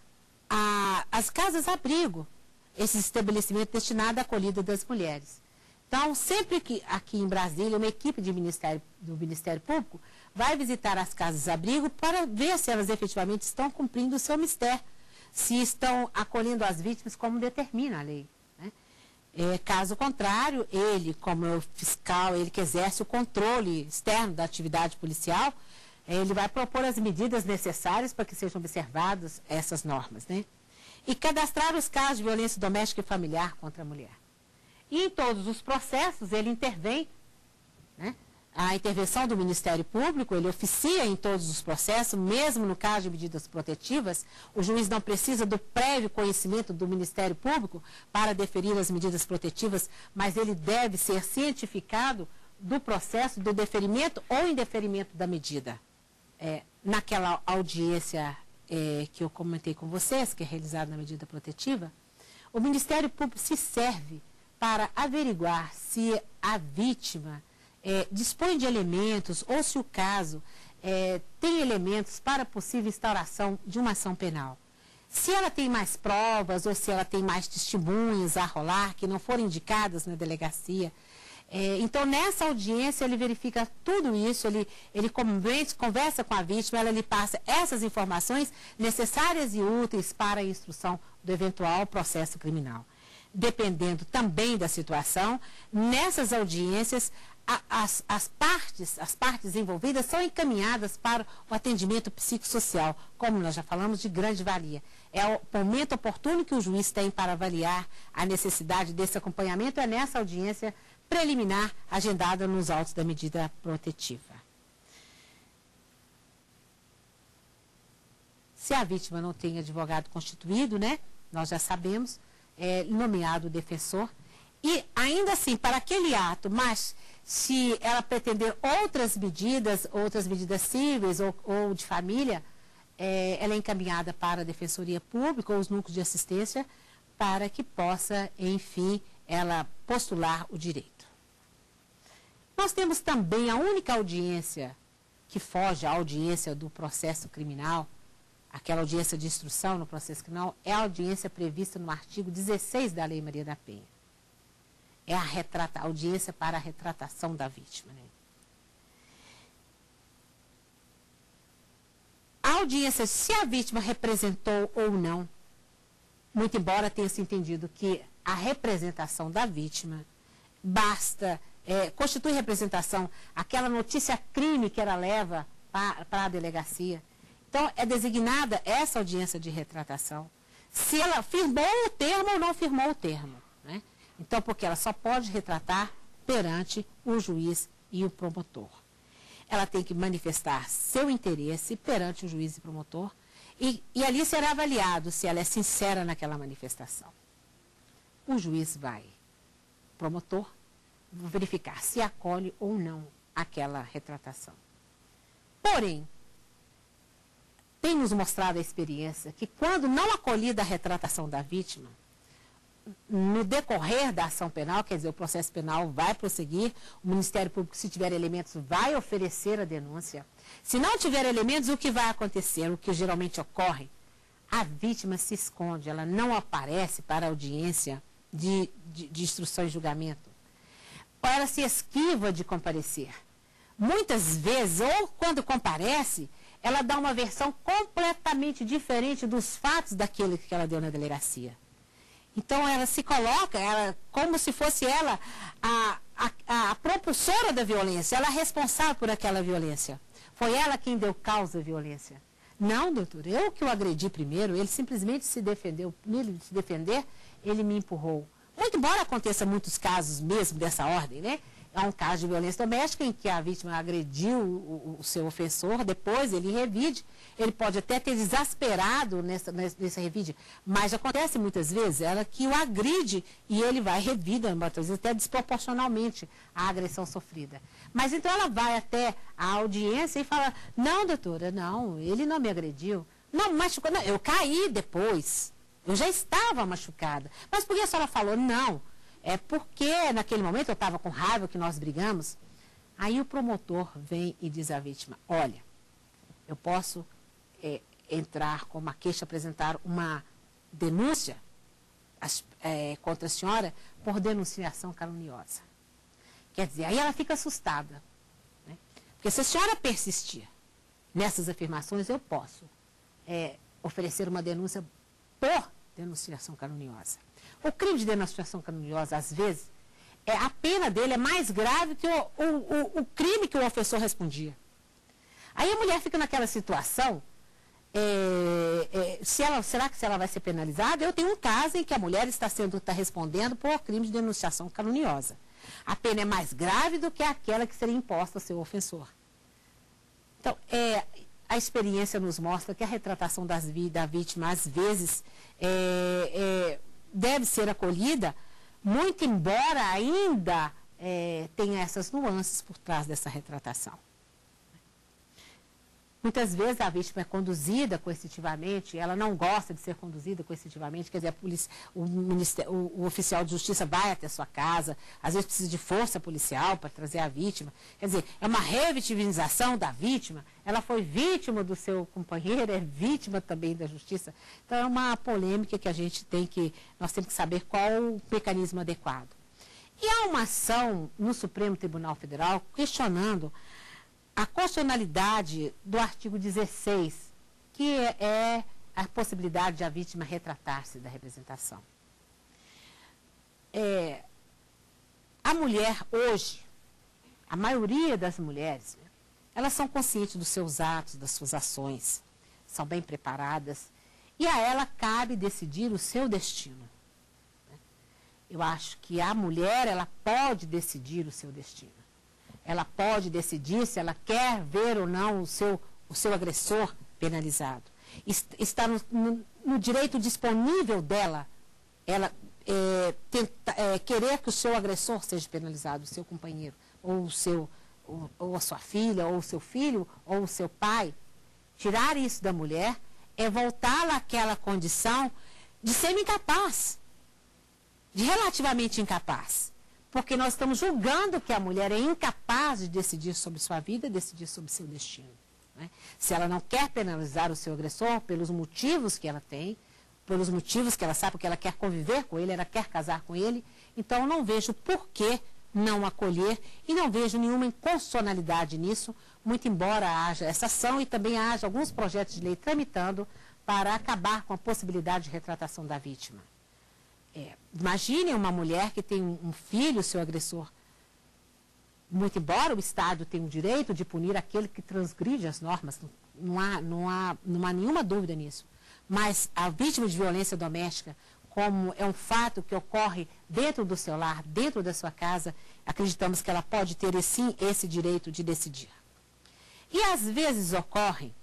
a, as casas-abrigo, esses estabelecimentos destinados à acolhida das mulheres. Então, sempre que aqui em Brasília, uma equipe de Ministério, do Ministério Público vai visitar as casas-abrigo para ver se elas efetivamente estão cumprindo o seu mistério, se estão acolhendo as vítimas como determina a lei. Né? É, caso contrário, ele, como é o fiscal, ele que exerce o controle externo da atividade policial, ele vai propor as medidas necessárias para que sejam observadas essas normas. Né? E cadastrar os casos de violência doméstica e familiar contra a mulher. E em todos os processos ele intervém, né? A intervenção do Ministério Público, ele oficia em todos os processos, mesmo no caso de medidas protetivas, o juiz não precisa do prévio conhecimento do Ministério Público para deferir as medidas protetivas, mas ele deve ser cientificado do processo do deferimento ou indeferimento da medida. É, naquela audiência é, que eu comentei com vocês, que é realizada na medida protetiva, o Ministério Público se serve para averiguar se a vítima é, dispõe de elementos ou se o caso é, tem elementos para possível instauração de uma ação penal. Se ela tem mais provas ou se ela tem mais testemunhas a rolar que não foram indicadas na delegacia. É, então, nessa audiência, ele verifica tudo isso, ele, ele conversa com a vítima, ela lhe passa essas informações necessárias e úteis para a instrução do eventual processo criminal. Dependendo também da situação, nessas audiências, a, as, as, partes, as partes envolvidas são encaminhadas para o atendimento psicossocial, como nós já falamos, de grande valia. É o momento oportuno que o juiz tem para avaliar a necessidade desse acompanhamento, é nessa audiência preliminar agendada nos autos da medida protetiva. Se a vítima não tem advogado constituído, né, nós já sabemos, é nomeado o defensor, e ainda assim, para aquele ato, mas se ela pretender outras medidas, outras medidas cíveis ou, ou de família, é, ela é encaminhada para a Defensoria Pública ou os núcleos de assistência para que possa, enfim, ela postular o direito. Nós temos também a única audiência que foge à audiência do processo criminal, aquela audiência de instrução no processo criminal, é a audiência prevista no artigo dezesseis da Lei Maria da Penha. É a, retrata, a audiência para a retratação da vítima. Né? A audiência, se a vítima representou ou não, muito embora tenha se entendido que a representação da vítima basta, é, constitui representação, aquela notícia crime que ela leva para, para a delegacia. Então, é designada essa audiência de retratação, se ela firmou o termo ou não firmou o termo. Né? Então, porque ela só pode retratar perante o juiz e o promotor. Ela tem que manifestar seu interesse perante o juiz e promotor, e, e ali será avaliado se ela é sincera naquela manifestação. O juiz vai, promotor, verificar se acolhe ou não aquela retratação. Porém, tem nos mostrado a experiência que quando não acolhida a retratação da vítima, no decorrer da ação penal, quer dizer, o processo penal vai prosseguir, o Ministério Público, se tiver elementos, vai oferecer a denúncia. Se não tiver elementos, o que vai acontecer? O que geralmente ocorre? A vítima se esconde, ela não aparece para a audiência de, de, de instrução e julgamento. Ou ela se esquiva de comparecer. Muitas vezes, ou quando comparece, ela dá uma versão completamente diferente dos fatos daquele que ela deu na delegacia. Então, ela se coloca ela, como se fosse ela a, a, a propulsora da violência, ela é responsável por aquela violência. Foi ela quem deu causa à violência. Não, doutor, eu que o agredi primeiro, ele simplesmente se defendeu, nele se defender, ele me empurrou. Muito embora aconteça muitos casos mesmo dessa ordem, né? Há um caso de violência doméstica em que a vítima agrediu o, o seu ofensor, depois ele revide, ele pode até ter exasperado nessa, nessa revide, mas acontece muitas vezes ela que o agride e ele vai revida, muitas vezes até desproporcionalmente à agressão sofrida. Mas então ela vai até a audiência e fala, não, doutora, não, ele não me agrediu, não, machucou, não, eu caí depois, eu já estava machucada. Mas por que a senhora falou não? É porque naquele momento eu estava com raiva que nós brigamos. Aí o promotor vem e diz à vítima, olha, eu posso é, entrar com uma queixa, apresentar uma denúncia é, contra a senhora por denunciação caluniosa. Quer dizer, aí ela fica assustada. Né? Porque se a senhora persistir nessas afirmações, eu posso é, oferecer uma denúncia por denunciação caluniosa. O crime de denunciação caluniosa, às vezes, é, a pena dele é mais grave que o, o, o, o crime que o ofensor respondia. Aí a mulher fica naquela situação, é, é, se ela, será que se ela vai ser penalizada? Eu tenho um caso em que a mulher está, sendo, está respondendo por crime de denunciação caluniosa. A pena é mais grave do que aquela que seria imposta ao seu ofensor. Então, é, a experiência nos mostra que a retratação das, da vítima, às vezes, é, é, deve ser acolhida, muito embora ainda é, tenha essas nuances por trás dessa retratação. Muitas vezes a vítima é conduzida coercitivamente, ela não gosta de ser conduzida coercitivamente, quer dizer, a polícia, o, o, o oficial de justiça vai até a sua casa, às vezes precisa de força policial para trazer a vítima, quer dizer, é uma revitimização da vítima, ela foi vítima do seu companheiro, é vítima também da justiça, então é uma polêmica que a gente tem que, nós temos que saber qual o mecanismo adequado. E há uma ação no Supremo Tribunal Federal questionando a constitucionalidade do artigo dezesseis, que é a possibilidade de a vítima retratar-se da representação. É, a mulher hoje, a maioria das mulheres, né, elas são conscientes dos seus atos, das suas ações, são bem preparadas, e a ela cabe decidir o seu destino. Eu acho que a mulher, ela pode decidir o seu destino. Ela pode decidir se ela quer ver ou não o seu, o seu agressor penalizado. Está no, no, no direito disponível dela, ela é, tenta, é, querer que o seu agressor seja penalizado, o seu companheiro, ou, o seu, ou, ou a sua filha, ou o seu filho, ou o seu pai. Tirar isso da mulher é voltá-la àquela condição de semi-incapaz, de relativamente incapaz. Porque nós estamos julgando que a mulher é incapaz de decidir sobre sua vida, decidir sobre seu destino. Né? Se ela não quer penalizar o seu agressor pelos motivos que ela tem, pelos motivos que ela sabe, porque ela quer conviver com ele, ela quer casar com ele, então eu não vejo por que não acolher e não vejo nenhuma inconstitucionalidade nisso, muito embora haja essa ação e também haja alguns projetos de lei tramitando para acabar com a possibilidade de retratação da vítima. É, imagine uma mulher que tem um filho, seu agressor. Muito embora o Estado tenha o direito de punir aquele que transgride as normas, não há, não há, não há nenhuma dúvida nisso. Mas a vítima de violência doméstica, como é um fato que ocorre dentro do seu lar, dentro da sua casa, acreditamos que ela pode ter, sim, esse direito de decidir. E às vezes ocorre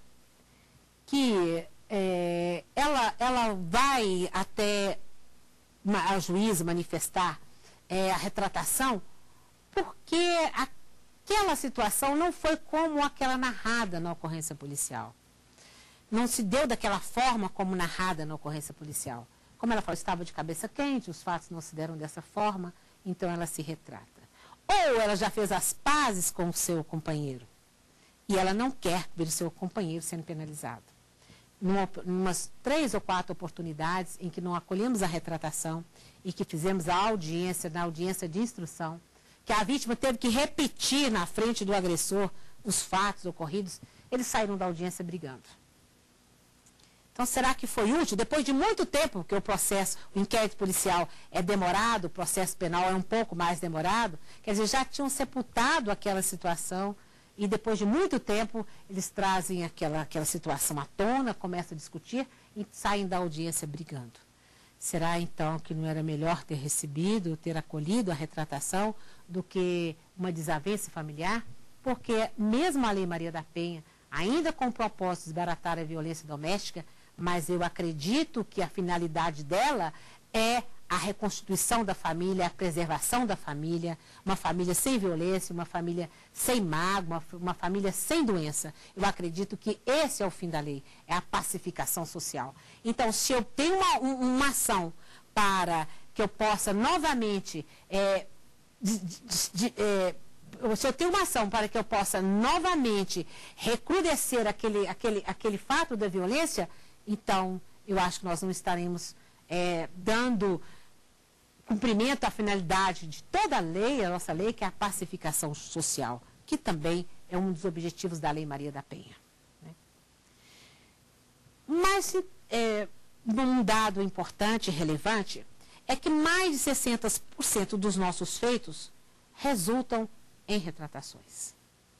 que é, ela, ela vai até a juíza manifestar é, a retratação, porque aquela situação não foi como aquela narrada na ocorrência policial. Não se deu daquela forma como narrada na ocorrência policial. Como ela falou, estava de cabeça quente, os fatos não se deram dessa forma, então ela se retrata. Ou ela já fez as pazes com o seu companheiro, e ela não quer ver o seu companheiro sendo penalizado. Numa, umas três ou quatro oportunidades em que não acolhemos a retratação e que fizemos a audiência, na audiência de instrução, que a vítima teve que repetir na frente do agressor os fatos ocorridos, eles saíram da audiência brigando. Então, será que foi útil? Depois de muito tempo que o processo, o inquérito policial é demorado, o processo penal é um pouco mais demorado, quer dizer, já tinham sepultado aquela situação e depois de muito tempo eles trazem aquela, aquela situação à tona, começam a discutir e saem da audiência brigando. Será, então, que não era melhor ter recebido, ter acolhido a retratação do que uma desavença familiar? Porque mesmo a Lei Maria da Penha, ainda com o propósito de desbaratar a violência doméstica, mas eu acredito que a finalidade dela é a reconstituição da família, a preservação da família, uma família sem violência, uma família sem mágoa, uma, uma família sem doença. Eu acredito que esse é o fim da lei, é a pacificação social. Então, se eu tenho uma, uma ação para que eu possa novamente, é, de, de, de, é, se eu tenho uma ação para que eu possa novamente recrudescer aquele, aquele, aquele fato da violência, então, eu acho que nós não estaremos é, dando cumprimento à finalidade de toda a lei, a nossa lei, que é a pacificação social, que também é um dos objetivos da Lei Maria da Penha. Né? Mas, é, um dado importante e relevante é que mais de sessenta por cento dos nossos feitos resultam em retratações.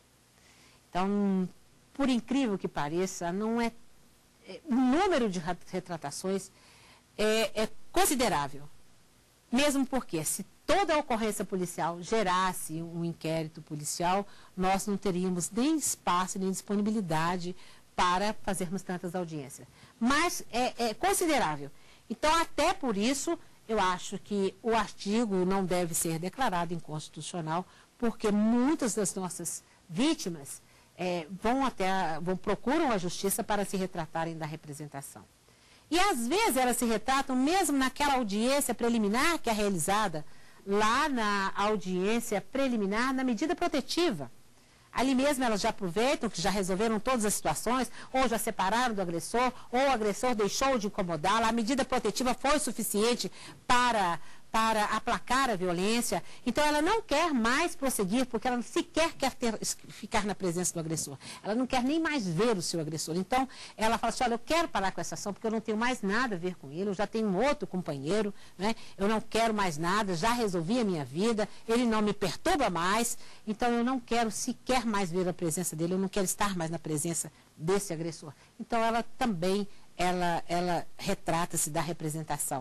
Então, por incrível que pareça, não é o número de retratações é, é considerável, mesmo porque se toda a ocorrência policial gerasse um inquérito policial, nós não teríamos nem espaço, nem disponibilidade para fazermos tantas audiências. Mas é, é considerável. Então, até por isso, eu acho que o artigo não deve ser declarado inconstitucional, porque muitas das nossas vítimas É, vão até, vão, procuram a justiça para se retratarem da representação. E às vezes elas se retratam mesmo naquela audiência preliminar que é realizada lá na audiência preliminar na medida protetiva. Ali mesmo elas já aproveitam que já resolveram todas as situações, ou já separaram do agressor, ou o agressor deixou de incomodá-la, a medida protetiva foi suficiente para... para aplacar a violência, então ela não quer mais prosseguir, porque ela sequer quer ter, ficar na presença do agressor. Ela não quer nem mais ver o seu agressor. Então, ela fala assim, olha, eu quero parar com essa ação, porque eu não tenho mais nada a ver com ele, eu já tenho um outro companheiro, né? Eu não quero mais nada, já resolvi a minha vida, ele não me perturba mais, então eu não quero sequer mais ver a presença dele, eu não quero estar mais na presença desse agressor. Então, ela também, ela, ela retrata-se da representação.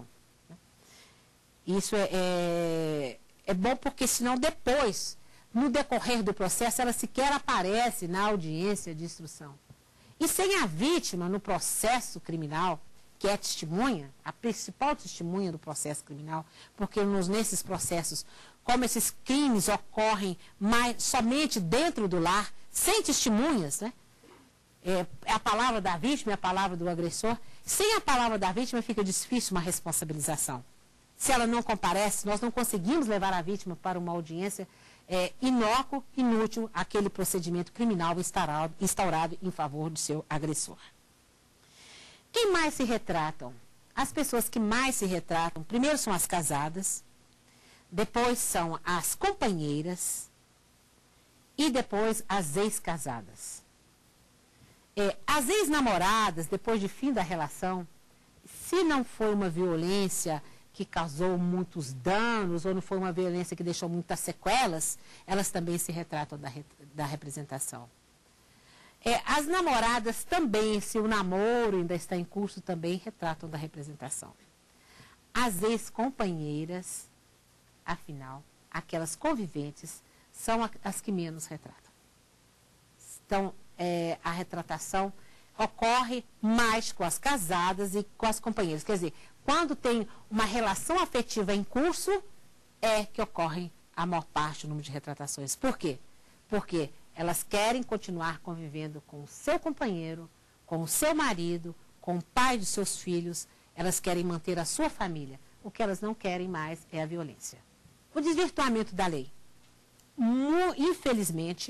Isso é, é, é bom porque, senão, depois, no decorrer do processo, ela sequer aparece na audiência de instrução. E sem a vítima no processo criminal, que é a testemunha, a principal testemunha do processo criminal, porque nos, nesses processos, como esses crimes ocorrem mais, somente dentro do lar, sem testemunhas, né? É, a palavra da vítima é a palavra do agressor, sem a palavra da vítima fica difícil uma responsabilização. Se ela não comparece, nós não conseguimos levar a vítima para uma audiência é, inócuo, inútil, aquele procedimento criminal instaurado, instaurado em favor do seu agressor. Quem mais se retratam? As pessoas que mais se retratam, primeiro são as casadas, depois são as companheiras e depois as ex-casadas. É, as ex-namoradas, depois de fim da relação, se não foi uma violência que causou muitos danos, ou não foi uma violência que deixou muitas sequelas, elas também se retratam da, da representação. É, as namoradas também, se o namoro ainda está em curso, também retratam da representação. As ex-companheiras, afinal, aquelas conviventes, são as que menos retratam. Então, é, a retratação ocorre mais com as casadas e com as companheiras. Quer dizer, quando tem uma relação afetiva em curso, é que ocorre a maior parte do número de retratações. Por quê? Porque elas querem continuar convivendo com o seu companheiro, com o seu marido, com o pai dos seus filhos, elas querem manter a sua família. O que elas não querem mais é a violência. O desvirtuamento da lei. Infelizmente,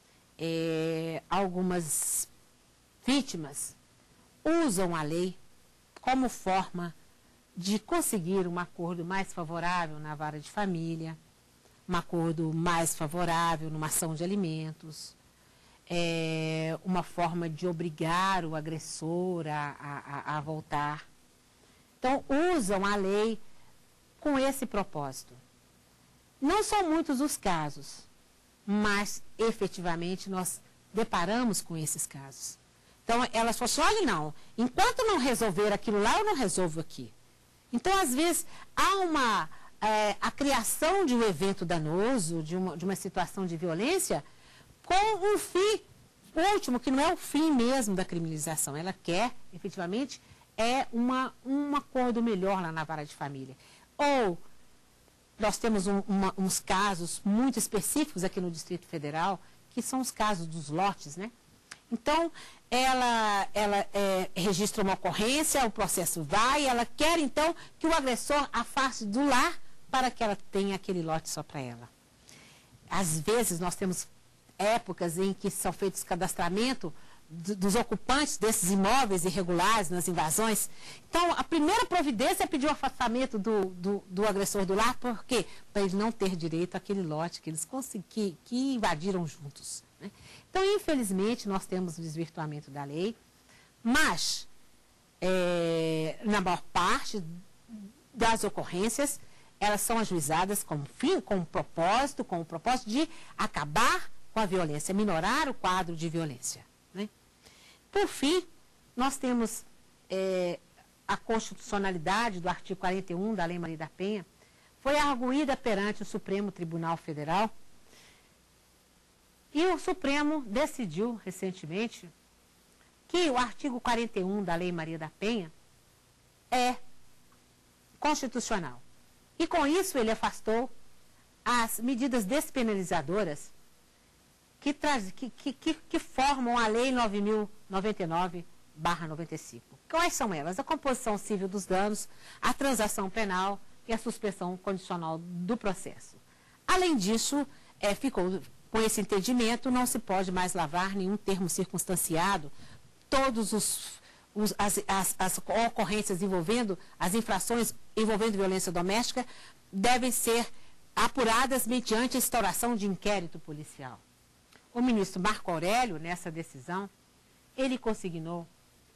é, algumas vítimas usam a lei como forma de conseguir um acordo mais favorável na vara de família, um acordo mais favorável numa ação de alimentos, é, uma forma de obrigar o agressor a, a, a voltar. Então, usam a lei com esse propósito. Não são muitos os casos, mas, efetivamente, nós deparamos com esses casos. Então, elas falam assim, olha, não, enquanto não resolver aquilo lá, eu não resolvo aqui. Então, às vezes, há uma, é, a criação de um evento danoso, de uma, de uma situação de violência, com um fim último, que não é o fim mesmo da criminalização. Ela quer, efetivamente, é uma, um acordo melhor lá na vara de família. Ou nós temos um, uma, uns casos muito específicos aqui no Distrito Federal, que são os casos dos lotes, né? Então, ela, ela é, registra uma ocorrência, o processo vai, ela quer, então, que o agressor afaste do lar para que ela tenha aquele lote só para ela. Às vezes, nós temos épocas em que são feitos cadastramento dos ocupantes desses imóveis irregulares, nas invasões. Então, a primeira providência é pedir o afastamento do, do, do agressor do lar, por quê? Para ele não ter direito àquele lote que eles que, que invadiram juntos. Né? Então, infelizmente, nós temos o desvirtuamento da lei, mas, é, na maior parte das ocorrências, elas são ajuizadas com fim, com um propósito, com o propósito de acabar com a violência, minorar o quadro de violência. Né? Por fim, nós temos é, a constitucionalidade do artigo quarenta e um da Lei Maria da Penha, foi arguída perante o Supremo Tribunal Federal, e o Supremo decidiu recentemente que o artigo quarenta e um da Lei Maria da Penha é constitucional. E com isso ele afastou as medidas despenalizadoras que, traz, que, que, que, que formam a Lei nove mil e noventa e nove barra noventa e cinco. Quais são elas? A composição civil dos danos, a transação penal e a suspensão condicional do processo. Além disso, é, ficou, com esse entendimento, não se pode mais lavar nenhum termo circunstanciado, todos os, os as, as, as ocorrências envolvendo, as infrações envolvendo violência doméstica, devem ser apuradas mediante a instauração de inquérito policial. O ministro Marco Aurélio, nessa decisão, ele consignou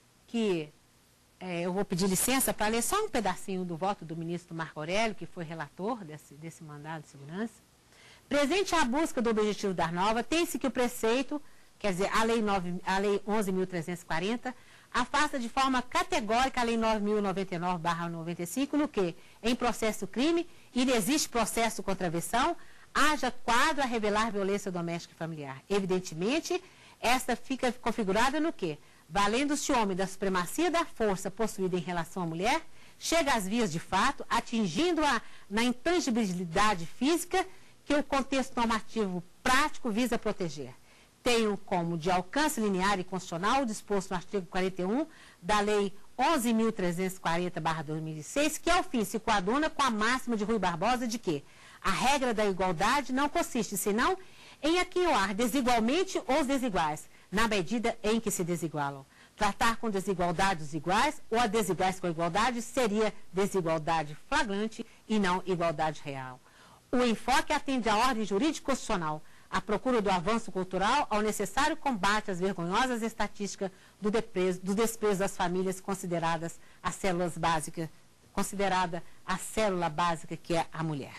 que, é, eu vou pedir licença para ler só um pedacinho do voto do ministro Marco Aurélio, que foi relator desse, desse mandado de segurança. Presente à busca do objetivo da norma, tem-se que o preceito, quer dizer, a Lei, a lei onze mil trezentos e quarenta, afasta de forma categórica a Lei nove mil e noventa e nove barra noventa e cinco, no que, em processo crime, inexiste processo contra a versão, haja quadro a revelar violência doméstica e familiar. Evidentemente, esta fica configurada no que? Valendo-se o homem da supremacia da força possuída em relação à mulher, chega às vias de fato, atingindo-a na intangibilidade física que o contexto normativo prático visa proteger. Tenho como de alcance linear e constitucional o disposto no artigo quarenta e um da Lei onze mil trezentos e quarenta barra dois mil e seis, que ao fim se coaduna com a máxima de Rui Barbosa de que a regra da igualdade não consiste, senão, em aquinhoar desigualmente os desiguais, na medida em que se desigualam. Tratar com desigualdade os iguais ou a desiguais com a igualdade seria desigualdade flagrante e não igualdade real. O enfoque atende à ordem jurídico-constitucional, à procura do avanço cultural, ao necessário combate às vergonhosas estatísticas do desprezo, do desprezo das famílias consideradas as células básicas, considerada a célula básica que é a mulher.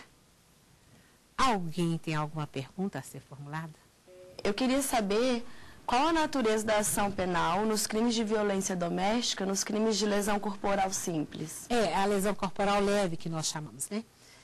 Alguém tem alguma pergunta a ser formulada? Eu queria saber qual a natureza da ação penal nos crimes de violência doméstica, nos crimes de lesão corporal simples. É, a lesão corporal leve que nós chamamos, né?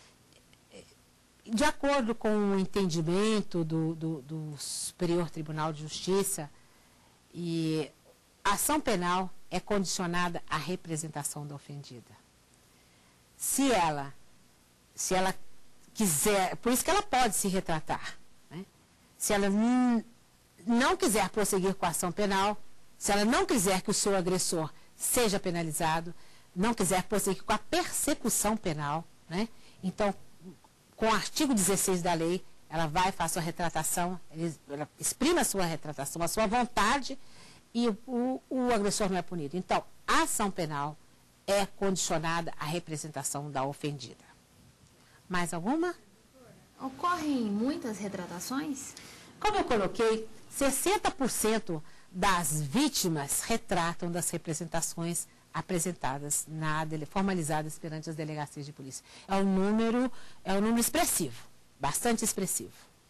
De acordo com o entendimento do, do, do Superior Tribunal de Justiça, e a ação penal é condicionada à representação da ofendida. Se ela, se ela quiser, por isso que ela pode se retratar, né? Se ela não quiser prosseguir com a ação penal, se ela não quiser que o seu agressor seja penalizado, não quiser prosseguir com a persecução penal, né? Então, com o artigo dezesseis da lei, ela vai, faz sua retratação, ela exprime a sua retratação, a sua vontade, e o, o, o agressor não é punido. Então, a ação penal é condicionada à representação da ofendida. Mais alguma? Ocorrem muitas retratações? Como eu coloquei, sessenta por cento das vítimas retratam das representações apresentadas, na, formalizadas perante as delegacias de polícia. É um número, é um número expressivo, bastante expressivo.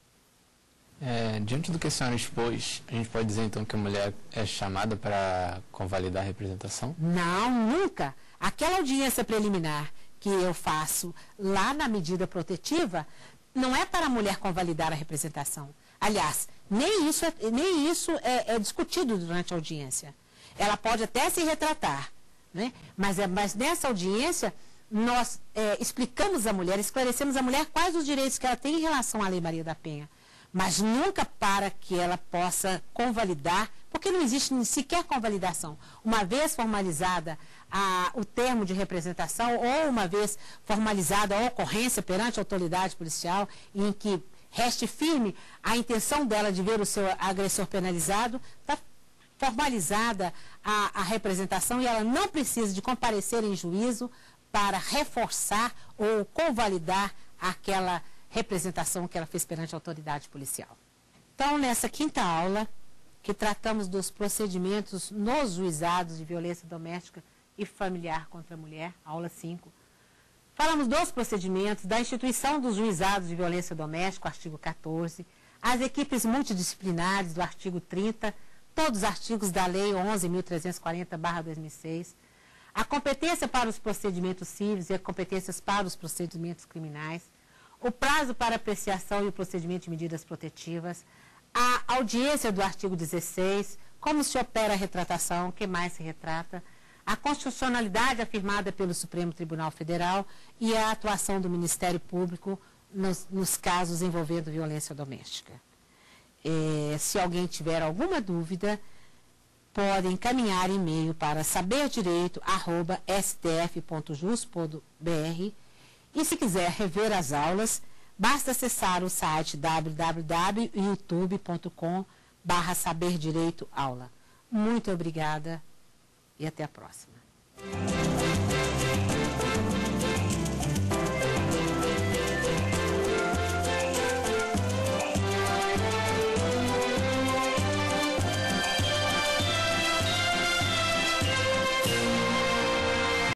É, diante do que a senhora expôs, a gente pode dizer então que a mulher é chamada para convalidar a representação? Não, nunca. Aquela audiência preliminar que eu faço lá na medida protetiva, não é para a mulher convalidar a representação. Aliás, nem isso, é, nem isso é, é discutido durante a audiência. Ela pode até se retratar, né? mas, é, mas nessa audiência nós é, explicamos à mulher, esclarecemos à mulher quais os direitos que ela tem em relação à Lei Maria da Penha, mas nunca para que ela possa convalidar, porque não existe sequer convalidação. Uma vez formalizada a, o termo de representação, ou uma vez formalizada a ocorrência perante a autoridade policial, em que reste firme a intenção dela de ver o seu agressor penalizado, está formalizada a, a representação e ela não precisa de comparecer em juízo para reforçar ou convalidar aquela representação que ela fez perante a autoridade policial. Então, nessa quinta aula, que tratamos dos procedimentos nos juizados de violência doméstica e familiar contra a mulher, aula cinco, falamos dos procedimentos, da instituição dos juizados de violência doméstica, artigo quatorze, as equipes multidisciplinares do artigo trinta, todos os artigos da Lei onze mil trezentos e quarenta barra dois mil e seis, a competência para os procedimentos cíveis e as competências para os procedimentos criminais, o prazo para apreciação e o procedimento de medidas protetivas, a audiência do artigo dezesseis, como se opera a retratação, o que mais se retrata, a constitucionalidade afirmada pelo Supremo Tribunal Federal e a atuação do Ministério Público nos, nos casos envolvendo violência doméstica. É, se alguém tiver alguma dúvida, pode encaminhar e-mail para saberdireito arroba s t f ponto jus ponto b r e se quiser rever as aulas, basta acessar o site w w w ponto youtube ponto com barra saberdireitoaula. Muito obrigada e até a próxima.